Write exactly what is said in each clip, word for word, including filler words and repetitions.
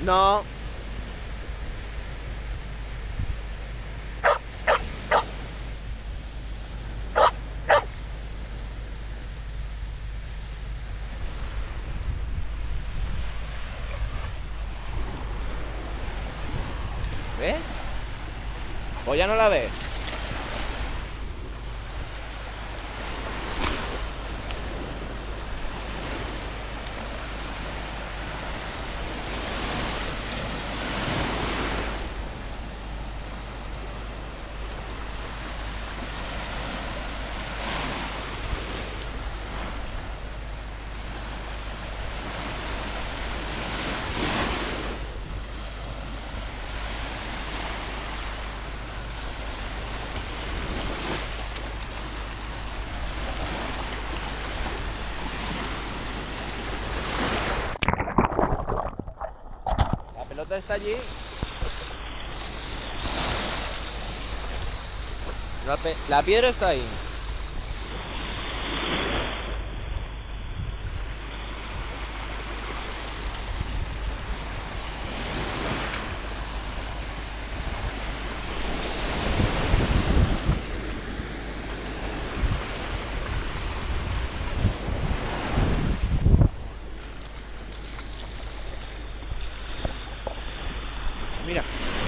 No. ¿Ves? ¿O ya no la ves? La pelota está allí. La, pe la piedra está ahí. Mira.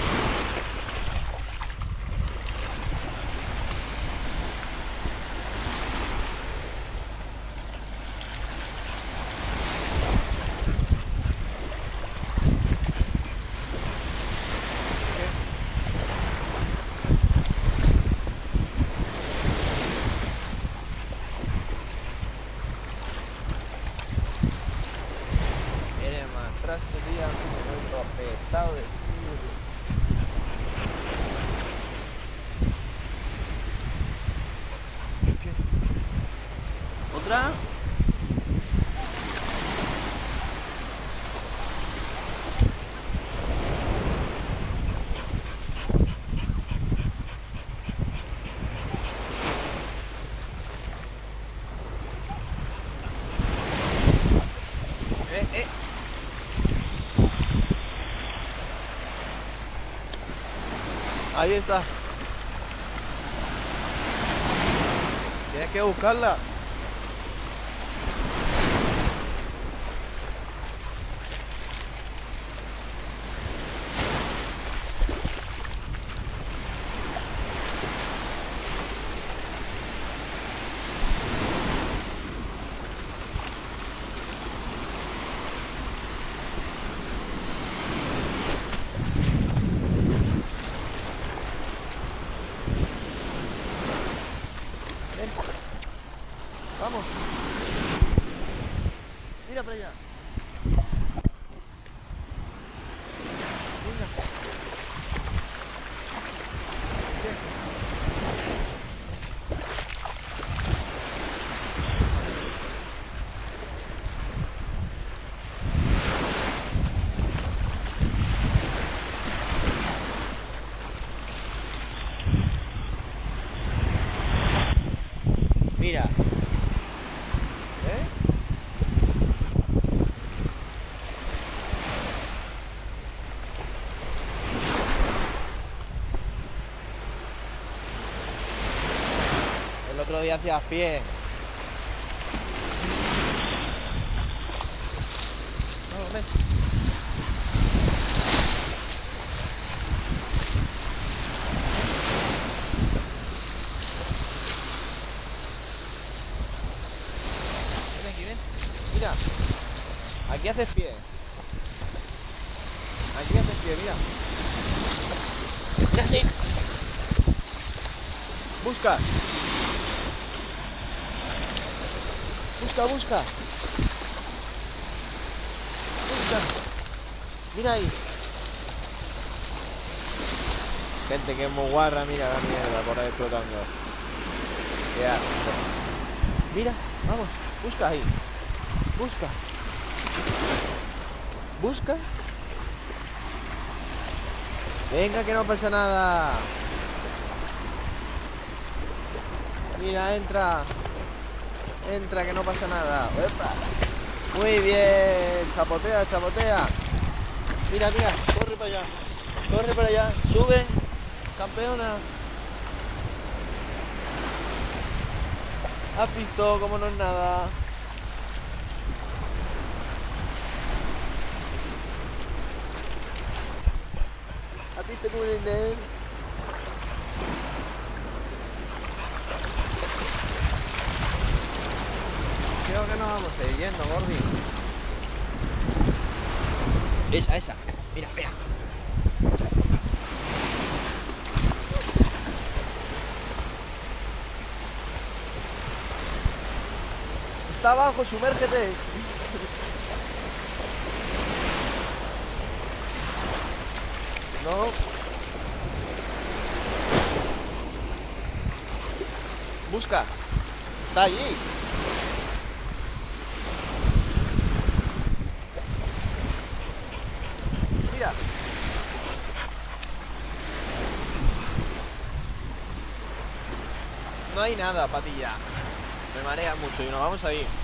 Viene más atrás este día, me voy todo apretado de frío. ¿Qué? ¿Otra? Eh, eh. Ahí está. Tienes que buscarla. Ven. Vamos. Mira para allá. Venga. Mira. ¿Eh? El otro día hacías pie. Vamos, ven. Ven aquí, ven. Mira. Aquí haces pie. Aquí haces pie, mira. Mira así. Busca. Busca, busca. Busca. Mira ahí. Gente que es muy guarra, mira la mierda por ahí explotando. Qué asco. Mira, vamos, busca ahí. Busca. Busca. Venga, que no pasa nada. Mira, entra. Entra, que no pasa nada. ¡Epa! Muy bien. Chapotea, chapotea. Mira, mira, corre para allá. Corre para allá. Sube, campeona. ¿Has visto cómo no es nada? ¿Has visto cómo no es nada? Creo que nos vamos a ir yendo, Gordi. Esa, esa. Mira, mira. Está abajo, sumérgete. No. Busca. Está allí. Mira. No hay nada, patilla. Me marea mucho y nos vamos a ir.